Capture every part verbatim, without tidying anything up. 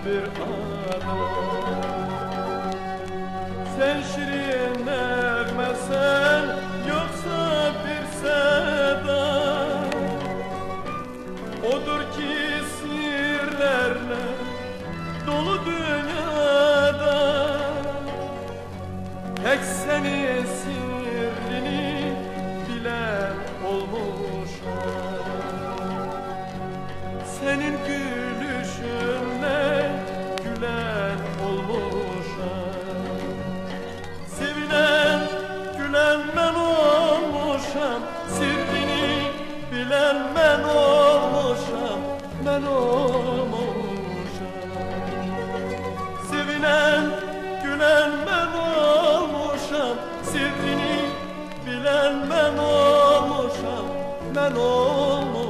bir adam. Sen şirin nefmesen yoksa bir seda, odur ki sihirlerle dolu dünyada. Tek senin sirrini bilen olmuşam. Senin gülüşünle gülen olmuşam. Sevilen gülen ben olmuşam. Sirrini bilen ben olmuşam. Ben olmuşam. Sevilen gülen ben olmuşam. Sirrini bilen ben olmuşam. Ben olmuşam.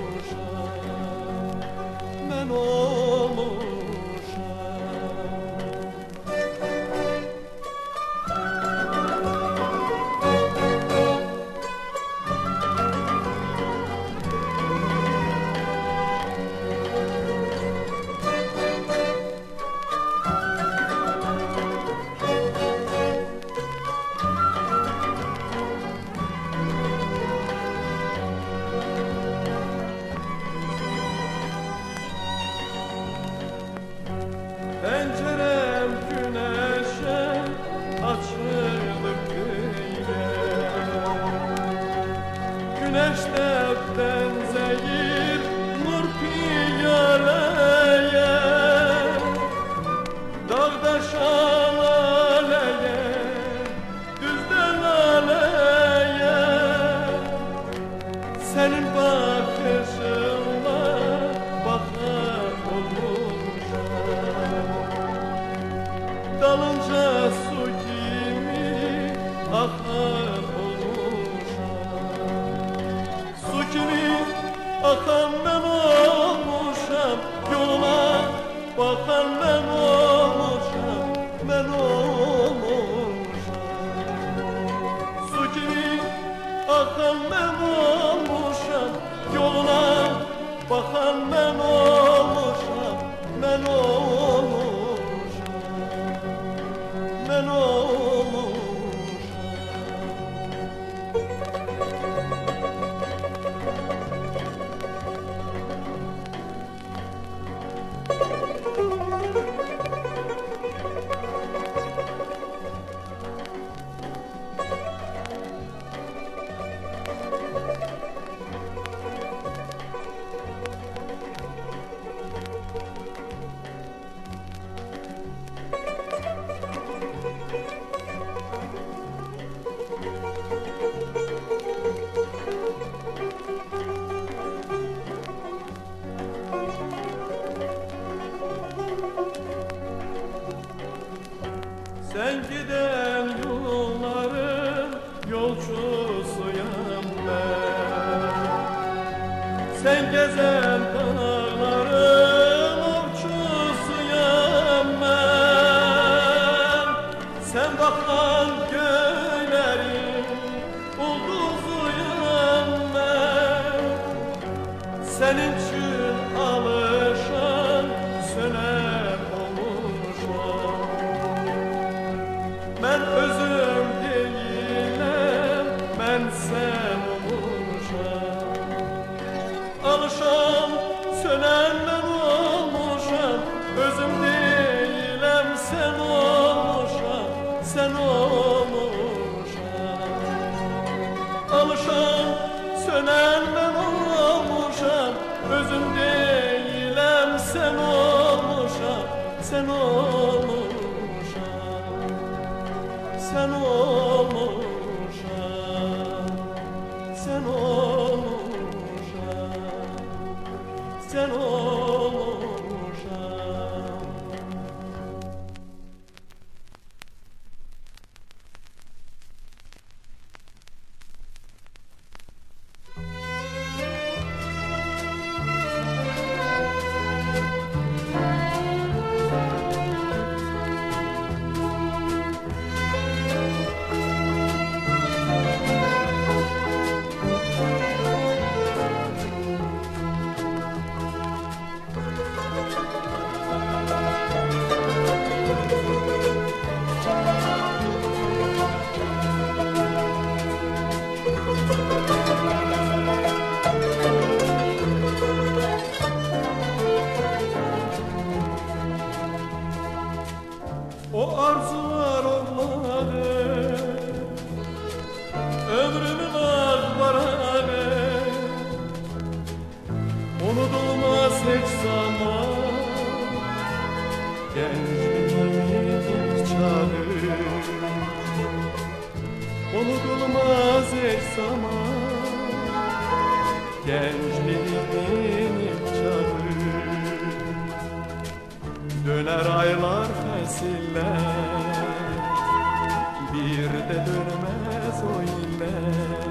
Ben olmuşam. Pencerem güneşe açılıp diye, güneşten zehir nur piyaleye, dağda şalaleye, düzde laleye. Senin bakışınla bakar olmuşam. Dalınca su gibi akar olmuşam. Su gibi akan ben olmuşam. Yoluna bakan ben olmuşam. Ben olmuşam. Su gibi akan ben olmuşam. Yoluna bakan ben olmuşam. Ben olmuşam. Ben olmuşam. Sen giden yolların yolcusuyum ben. Sen gezen dağların ovçusuyum ben. Sen bakan göylerin ulduzuyum ben. Senin için alışan söner olmuşam. Ben özüm değilim, ben sen olmuşam. Alışan, sönen ben olmuşam. Özüm değilim, sen olmuşam. Sen olmuşam. Alışan, sönen ben olmuşam. Özüm değilim, sen olmuşam. Sen olmuşam. Sen olmuşam, sen olmuşam, sen olmuşam. hiç zaman gençliğimin ilk çağı unutulmaz hiç zaman gençliğimin ilk çağı döner aylar fesiller bir de dönmez o iller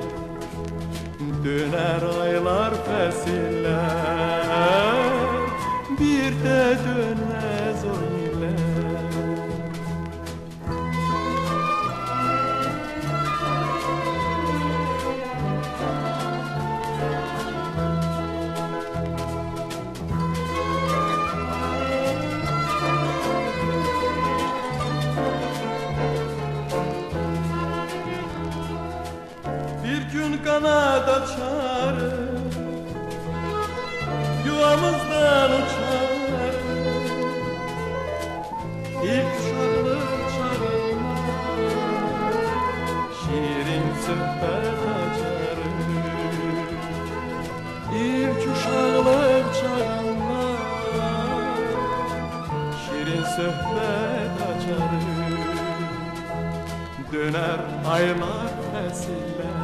döner aylar fesiller bir de dönmez o iller kanat açarım yuvamızdan uçarım ilk uşaklık çağıma şirin sohbet açarım ilk uşaklık çağıma şirin sohbet açarım döner aylar fesiller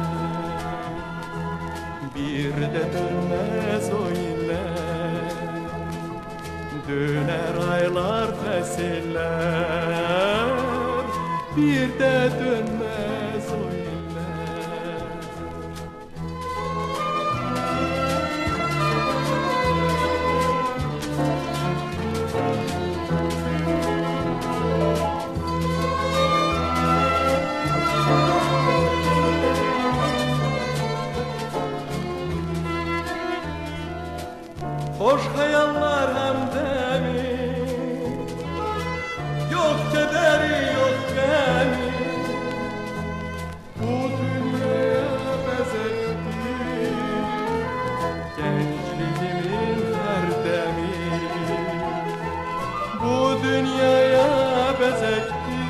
bir de dönmez o iller döner aylar fesiller bir de dönmez o iller hoş hayaller hem de mi yok kederi yok gemi bu dünyaya bezetti gençliğimin her demi bu dünyaya bezetti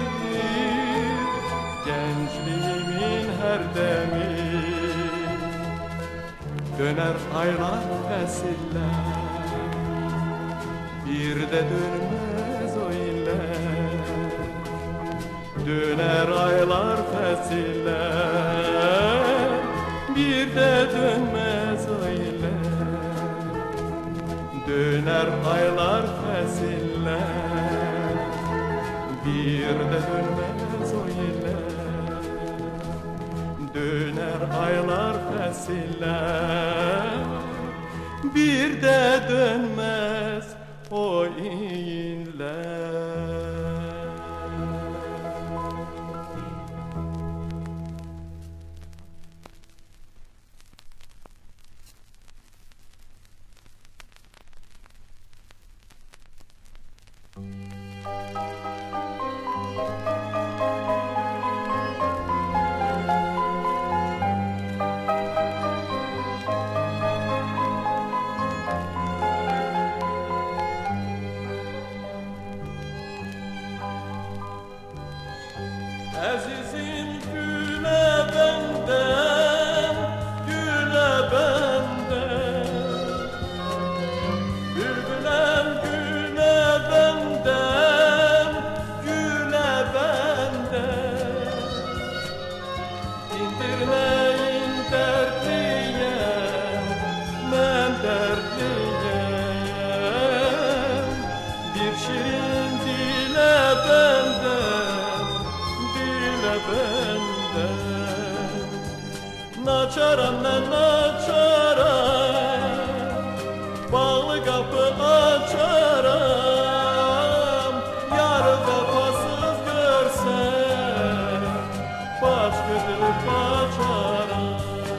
gençliğimin her demi döner aylar fesiller bir de dönmez o iller döner aylar fesiller bir de dönmez o iller döner aylar fesiller bir de dönmez o iller döner aylar fesiller bir de dönmez o iller Azizim güle benden, güle benden Bülbülem güle benden, güle benden İndirmeyin dertliye, men dertliye Bir şirin dile benden benden naçaram ben naçaram bağlı kapı açaram yarı vefasız görsem baş götürüp kaçaram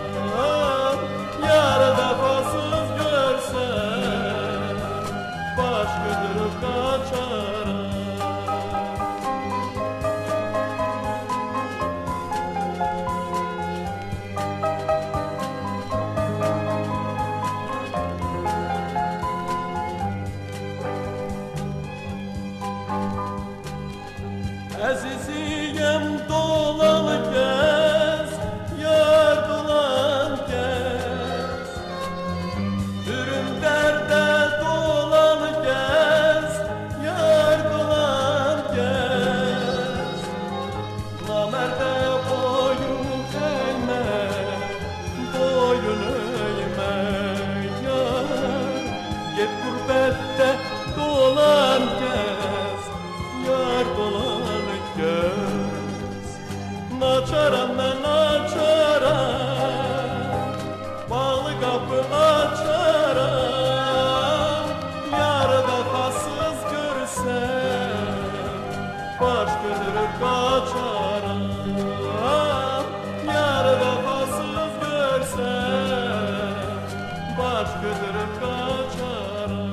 yarı vefasız görsem baş götürüp kaçaram Aziziyem dolan gez, yar dolan gez Ürün derde gurbette dolan gez, yar dolan gez. Naçaram ben açaram, bağlı kapı açaram. Yarıda fasız görsem, baş götürüp kaçaram. Yarıda fasız görsem, baş götürüp kaçaram.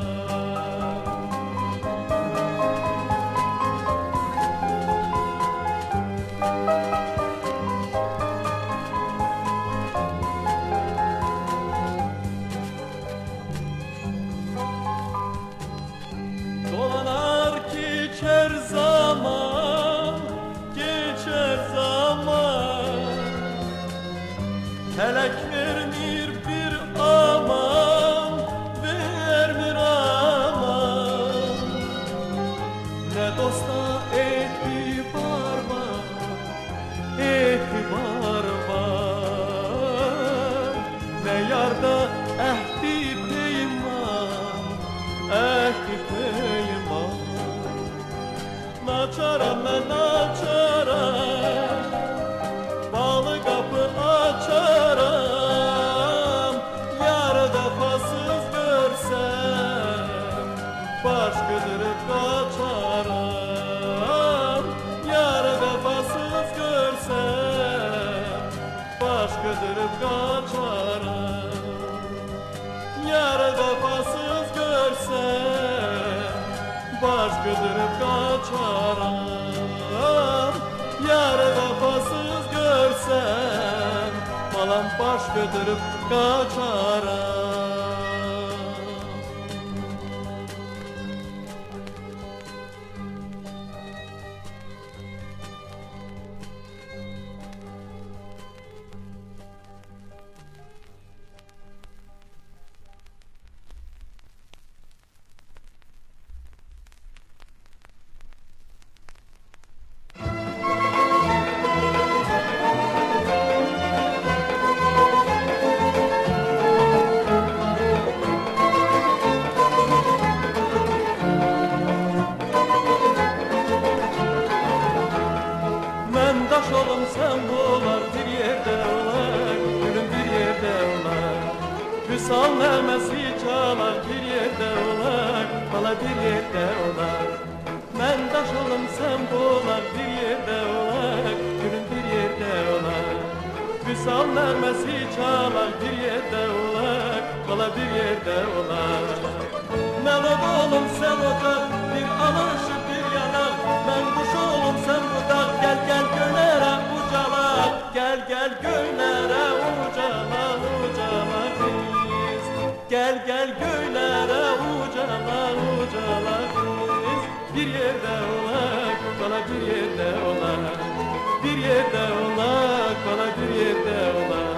Dolanar geçer zaman, geçer zaman. Felek vermir bir aman, vermir aman. Ne dosta etibar var, etibar var. Ne yarda ehdi peyman, ehdi peyman. Naçaram ben naçaram, bağlı kapı açaram. Yarıda fasız görsem, baş götürüp kaçaram. Yarıda fasız görsem, baş götürüp kaçaram. Yarıda fasız görsem, baş götürüp kaçaram. Yarıda fasız görsem, balam baş götürüp kaçaram. Taş olum sen bular bir yerde olar, gülüm bir yerde olar. Hüsal nemesi çalar bir yerde olar, bala bir yerde olar. Men taş olum sen bular bir yerde olar, gülüm bir yerde olar. Hüsal nemesi çalar bir yerde olar, bala bir yerde olar. Melod olum sen ocak, bir alışıp bir yanar. Ben kuş olum sen budak, gel gel göylere ucala. Gel gel göylere ucala, ucala biz. Gel gel göylere ucala, ucala biz. Bir yerde olak, bana bir yerde olak. Bir yerde olak, bana bir yerde olak.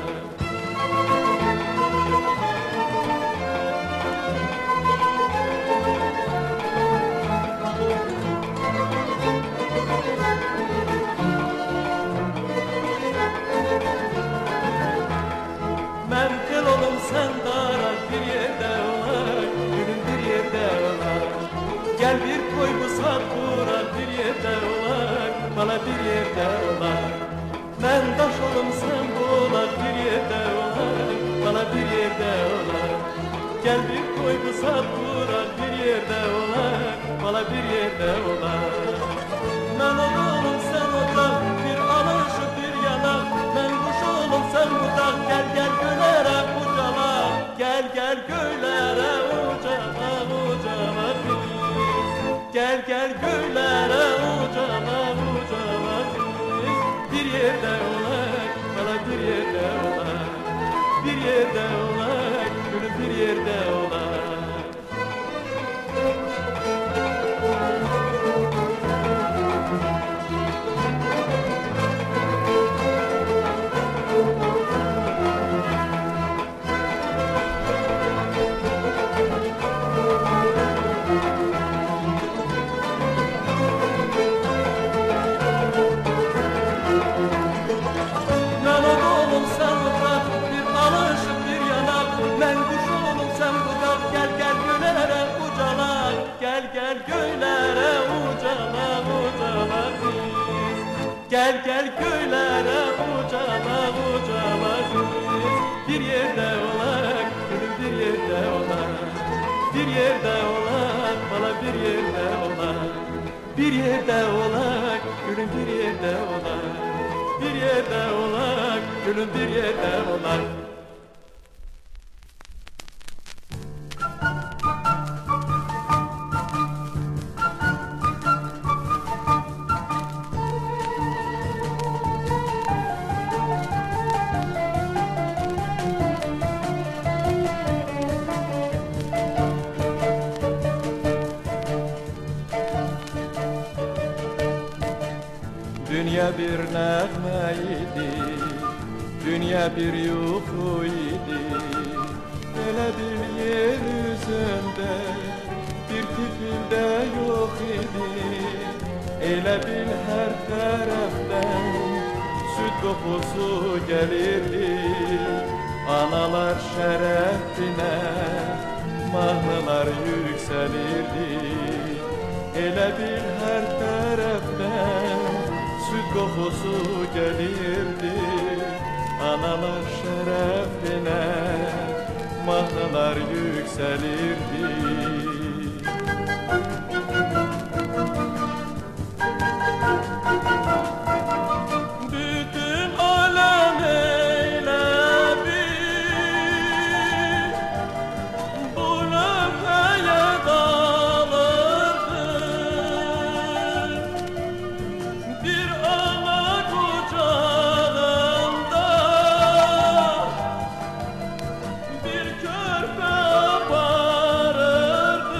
Sen darar bir yerde olar, gülüm bir yerde olar. Gel bir koy bu saat durar bir yerde olar, bana bir yerde olar. Ben taş olum sen bular bir yerde olar, bana bir yerde olar. Gel bir koy bu saat durar bir yerde olar, bana bir yerde olar. Ben oğlum sen odak, bir alışıp bir yanak. Ben kuş oğlum sen budak, gel gel göylere ucala. Gel gel göylere ucala, ucala biz. Gel gel göylere ucala, ucala biz. Bir yerde olak, bana bir yerde olak. Bir yerde olak, gülüm bir yerde olak. Gel gel göylere ucala ucala gündüz. Bir yerde olak gülüm bir yerde olak. Bir yerde olak bala bir yerde olak. Bir yerde olak gülüm bir yerde olak. Bir yerde olak gülüm bir yerde olak. Dünya bir nəğməydi, dünya bir yuxu idi. Elə bil yer üzündə bir tifil də yox idi. Elə bil hər tərəfdən süd qoxusu gəlirdi. Analar şərəfinə mahnılar yüksəlirdi. Elə bil hər tərəfdən süt kokusu gelirdi. Analar şerefine mahnalar yükselirdi. Bütün alem eyledi bu nefeye dalırdı. Bir ana kucağında bir körpe aparırdı.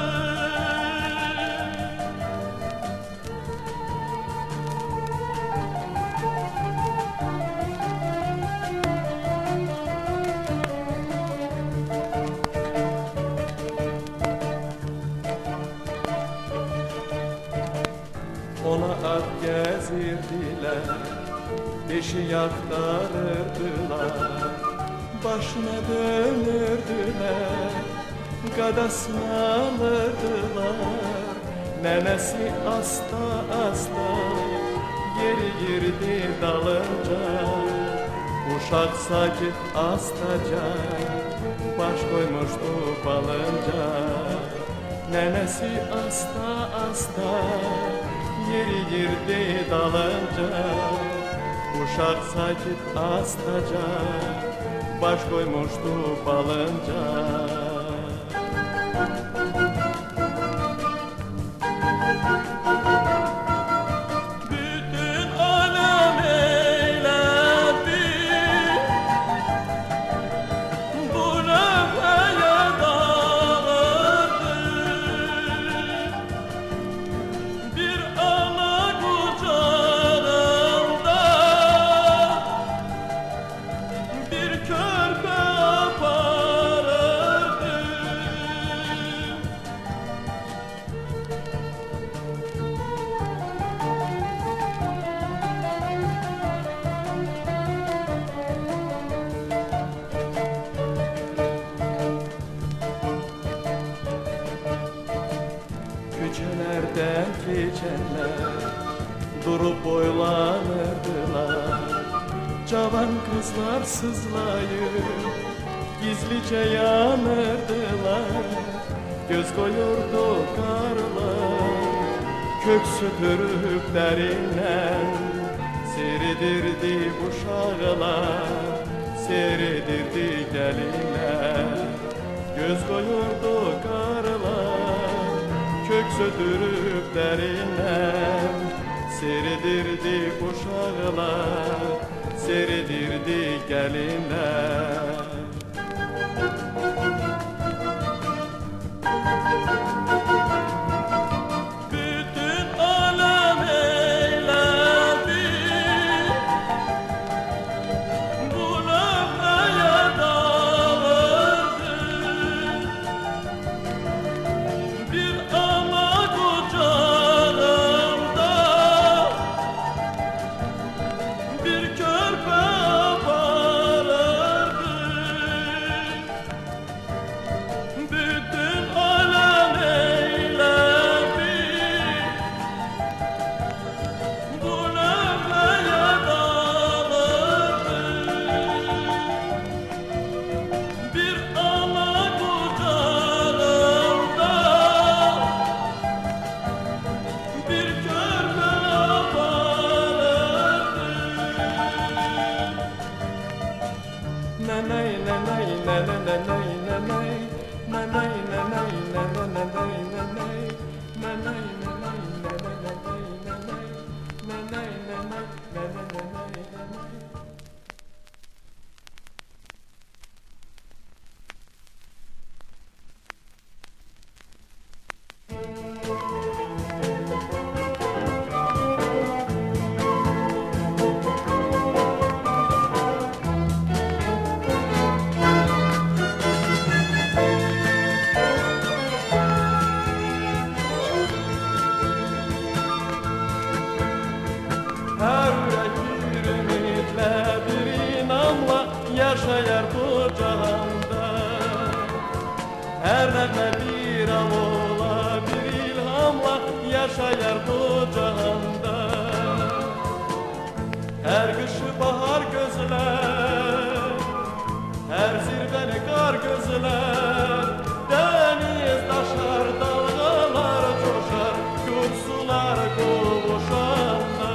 Ona at gezirdiler, beşi yaktarırdılar. Başına dönürdüler, gadasını alırdılar. Nenesi asta asta geri girdi dalınca. Uşak sakit astaca baş koymuştu balınca. Nenesi asta asta yeri girdi dalınca. Uşak sakit astaca baş koymuştu balınca. Bütün alem eyledi bu nefeye dalırdı. Bir ana kucağında bir körpe aparırdı. Köçelerden geçenler durup boylanırdılar. Cavan kızlar sızlayıp gizlice yanırdılar. Göz koyurdu karlar kök süpürüp derinden. Seridirdi uşağlar, seridirdi gelinler. Göz koyurdu karlar kök sötürüp derinden. Seridirdi uşağlar, seridirdi gelinler. Bütün alem eyledi bu nefeye dalırdı. Bir ana kucağında bir körpe aparırdı. Yaşayar bu cihanda. Her nefme bir avola, bir ilhamla yaşayar bu cihanda. Her kışı bahar gözler, her zirveni kar gözler. Deniz taşar, dalgalar coşar, kursular kovuşanlar.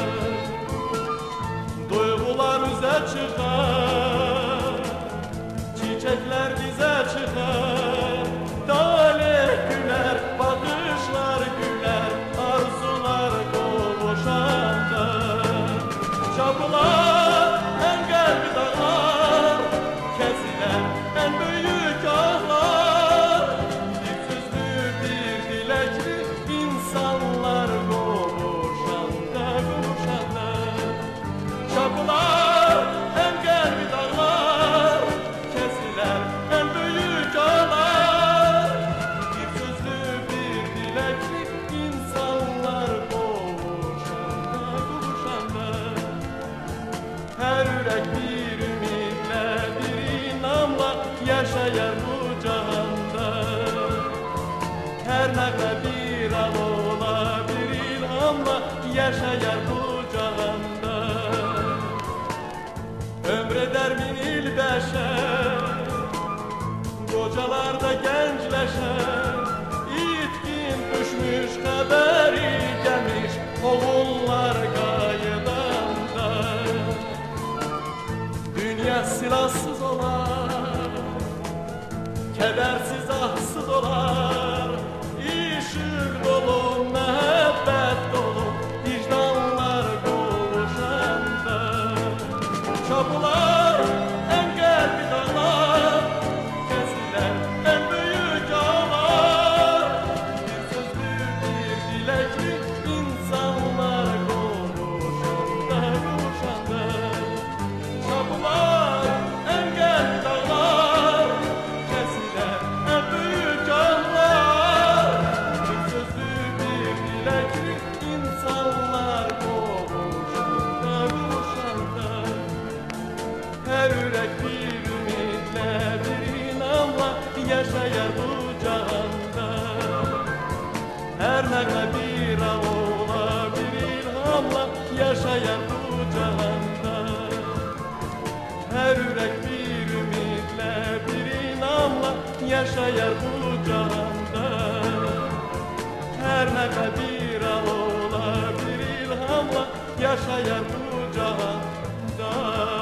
Duygular üze çıkar, çiçekler bize çıkar. Talih güler, bakışlar güler, arzular kovuşanlar. Çapılar, engel bir dağlar, kesilen en büyük ağlar. Bir sözlü, bir dilekli insanlar kovuşanda, kovuşanda. Çapılar, engel bir dağlar, kesilen en büyük ağlar. Bir sözlü, bir dilekli insanlar kovuşanda, kovuşanda. Her yürek bir ümitle, bir inanla yaşayar bu cihanda. Her nefre bir avola, bir ilhamla yaşayar bu cihanda. Ömreder bin il beşer, kocalar da gençleşer. İtkin düşmüş haberi gelmiş, oğullar gaydanda. Dünya silahsız olar, kedersiz ahsız olar. İşık dolu, mehabbet dolu, vicdanlar kovuşanda. Çapılar, engel bir dağlar, kesilen en büyük ağlar. Bir sözlü, bir dilekli insanlar kovuşanda, kovuşanda. Çapılar, engel bir dağlar, kesilen en büyük ağlar. Bir sözlü, bir dilekli insanlar kovuşanda, kovuşanda. Her yürek bir ümitle, bir inanla yaşayar bu cihanda. Her nefre bir avola, bir ilhamla yaşayar bu cihanda. Her yürek bir ümitle, bir inanla yaşayar bu cihanda. Her nefre bir avola, bir ilhamla yaşayar bu cihanda.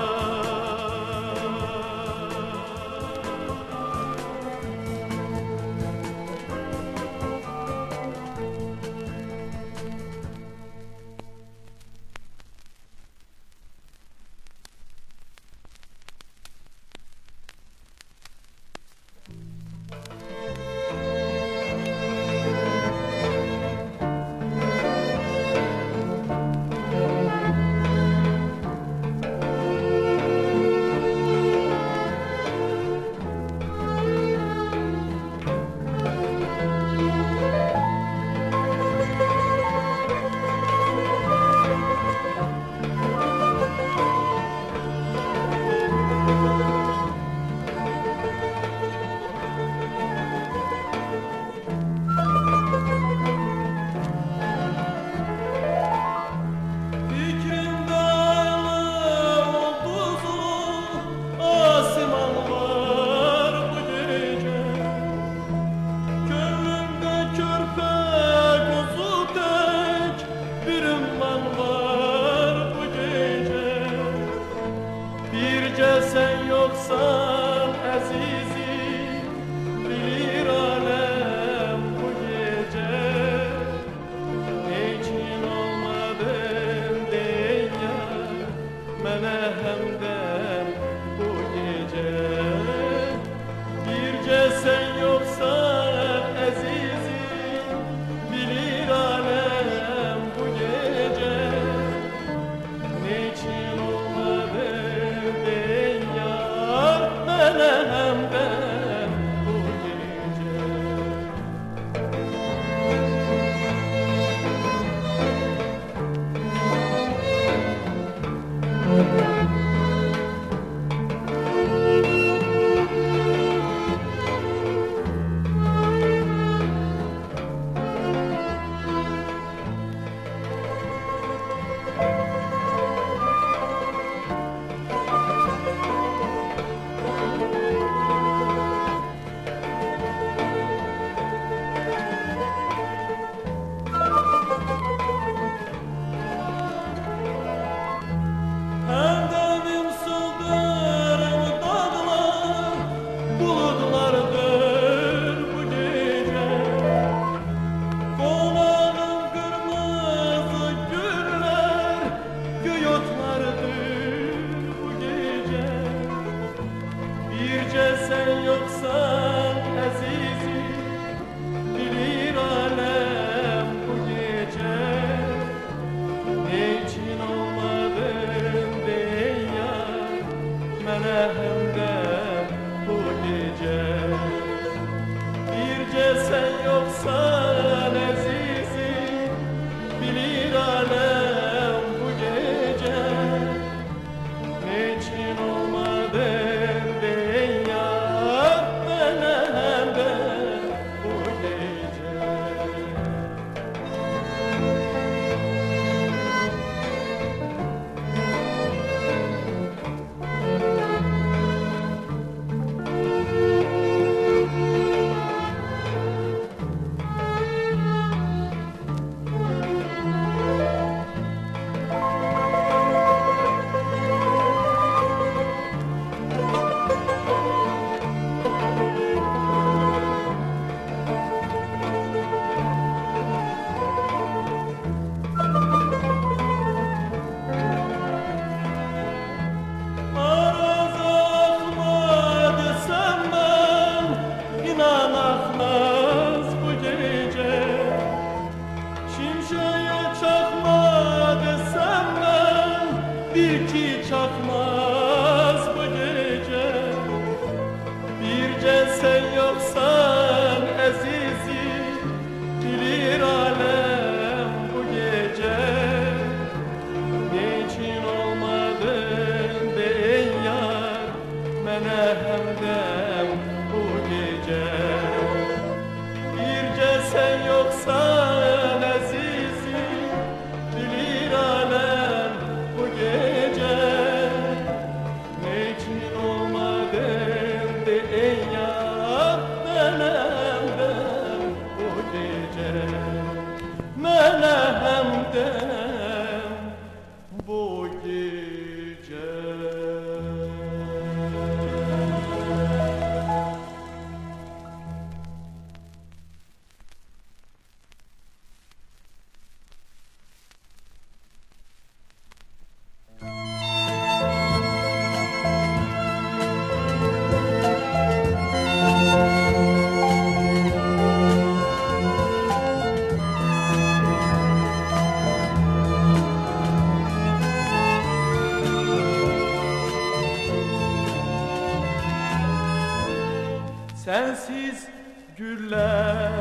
Sensiz güller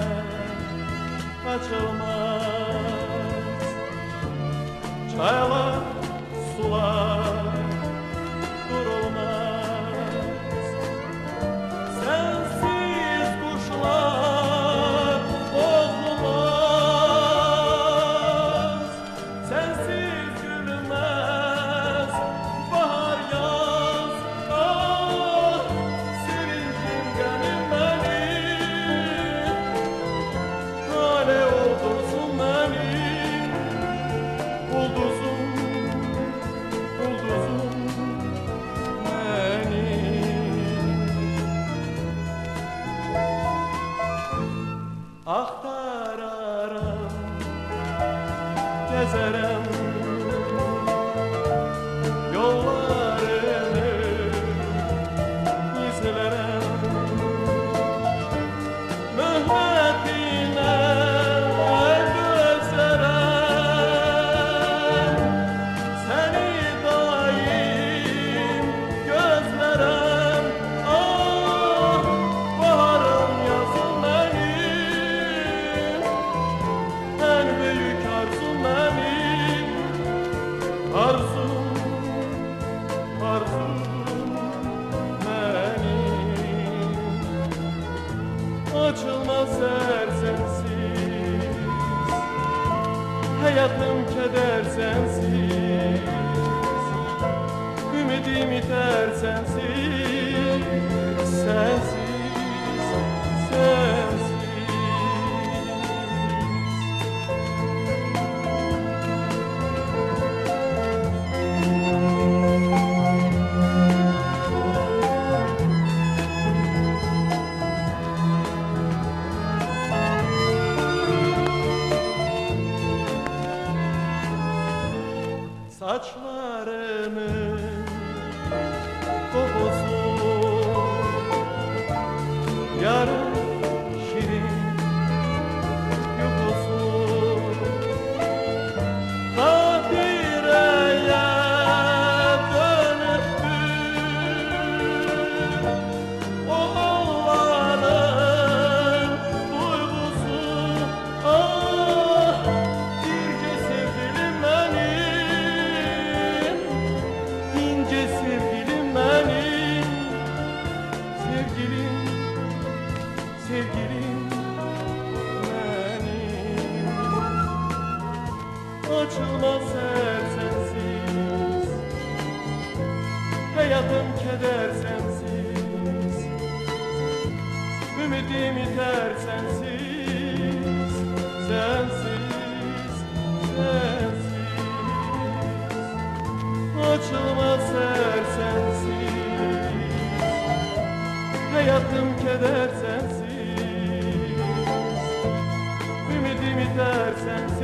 açılmaz, çaylar, sular durulmaz. Sensiz kuşlar bozulmaz, sensiz gülmez bahar yaz. Ah, sevincim benim benim, hale oldursun benim, bulduzum, bulduzum benim. Aktararım, gezerem yollarını, izlerem mühbetine gözlerem. Seni daim gözlerem. Ah, baharım yazım benim, en büyük arzum benim. Arzum, arzum benim. Açılmaz er sensiz, hayatım keder sensiz, ümidim iter sensiz, sensiz, sensiz. Saçlarımın kokusu yarın şirin yukusu, Kahire'ye dönüktür oğulların duygusu. Ah, ince sevgilim benim, ince sevgilim benim, sevgilim, sevgilim benim. Açılmaz er sensiz, hayatım keder sensiz, ümidim iter sensiz, sensiz, sensiz. Açılmaz er sensiz, hayatım keder sensiz, ümidim iter sensiz.